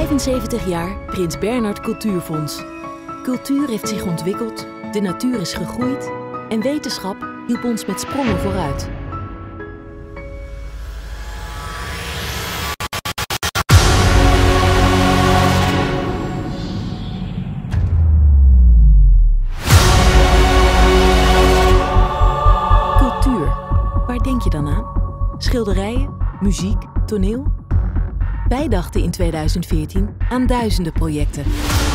75 jaar Prins Bernhard Cultuurfonds. Cultuur heeft zich ontwikkeld, de natuur is gegroeid en wetenschap hielp ons met sprongen vooruit. Cultuur, waar denk je dan aan? Schilderijen, muziek, toneel? Wij dachten in 2014 aan duizenden projecten.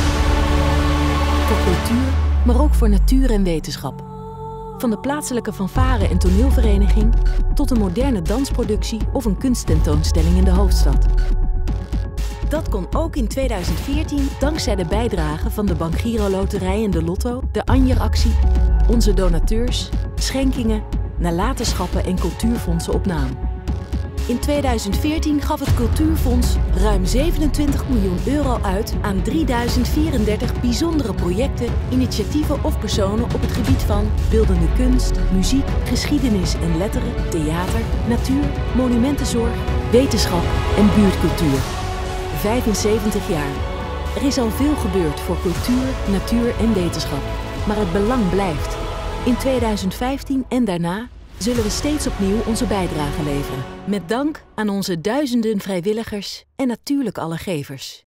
Voor cultuur, maar ook voor natuur en wetenschap. Van de plaatselijke fanfare- en toneelvereniging tot een moderne dansproductie of een kunsttentoonstelling in de hoofdstad. Dat kon ook in 2014 dankzij de bijdrage van de Bank Giro Loterij en de Lotto, de Anjer-actie, onze donateurs, schenkingen, nalatenschappen en cultuurfondsen op naam. In 2014 gaf het Cultuurfonds ruim 27 miljoen euro uit aan 3034 bijzondere projecten, initiatieven of personen op het gebied van beeldende kunst, muziek, geschiedenis en letteren, theater, natuur, monumentenzorg, wetenschap en buurtcultuur. 75 jaar. Er is al veel gebeurd voor cultuur, natuur en wetenschap, maar het belang blijft. In 2015 en daarna zullen we steeds opnieuw onze bijdrage leveren. Met dank aan onze duizenden vrijwilligers en natuurlijk alle gevers.